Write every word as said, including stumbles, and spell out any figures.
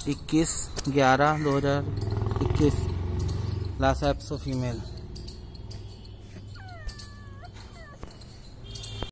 इक्कीस ग्यारह दो हज़ार इक्कीस। Lhasa apso female.